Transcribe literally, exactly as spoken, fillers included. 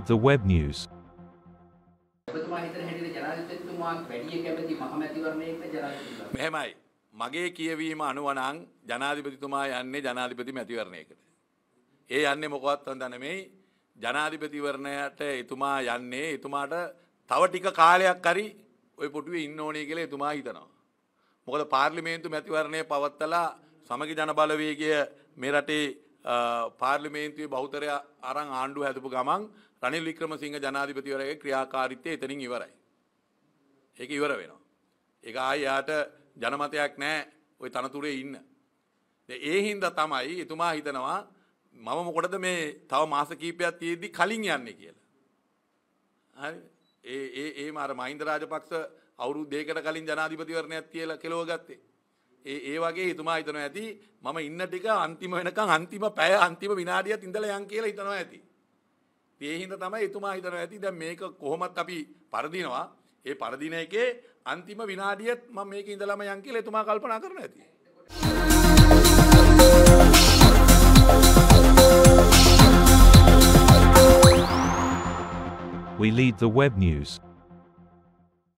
lead the web news. මෙහෙමයි මගේ කියවීම අනුව නම් ජනාධිපතිතුමා යන්නේ ජනාධිපති මැතිවරණයකට. ඒ යන්නේ මොකවත් හොඳ නෙමෙයි. ජනාධිපතිවරණයට එතුමා යන්නේ එතුමාට තව ටික කාලයක් හරි ওই පොටුවේ ඉන්න ඕනේ කියලා එතුමා හිතනවා. මොකද පාර්ලිමේන්තු මැතිවරණය පවත්වලා සමගි ජන බලවේගය මේ රටේ පාර්ලිමේන්තුවේ බහුතරය අරන් ආණ්ඩුව හැදපු ගමන් රනිල් වික්‍රමසිංහ ජනාධිපතිවරයාගේ ක්‍රියාකාරීත්වය එතනින් ඉවරයි. ඒක ඉවර වෙනවා. ඒක ආයි යාට ජනමතයක් නැහැ ওই තනතුරේ ඉන්න. ඒ හින්දා තමයි එතුමා හිතනවා මම මොකටද මේ තව මාස කිහිපයක් තියෙද්දි කලින් යන්නේ කියලා. හරි. ඒ ඒ ඒ මාර මහින්ද රාජපක්ෂ අවුරුදු දෙකකට කලින් ජනාධිපතිවරණයක් තියලා කෙලව ගත්තේ. ඒ ඒ වගේ එතුමා හිතනවා ඇති මම ඉන්න ටික අන්තිම වෙනකන් අන්තිම පැය අන්තිම විනාඩියත් ඉඳලා යන් කියලා හිතනවා ඇති. ඒ හින්දා තමයි එතුමා හිතනවා ඇති දැන් මේක කොහොමත් අපි පරදිනවා. ඒ පරදින එකේ අන්තිම විනාඩියත් මම මේක ඉඳලාම යන් කියලා එතුමා කල්පනා කරනවා ඇති. We lead the web news.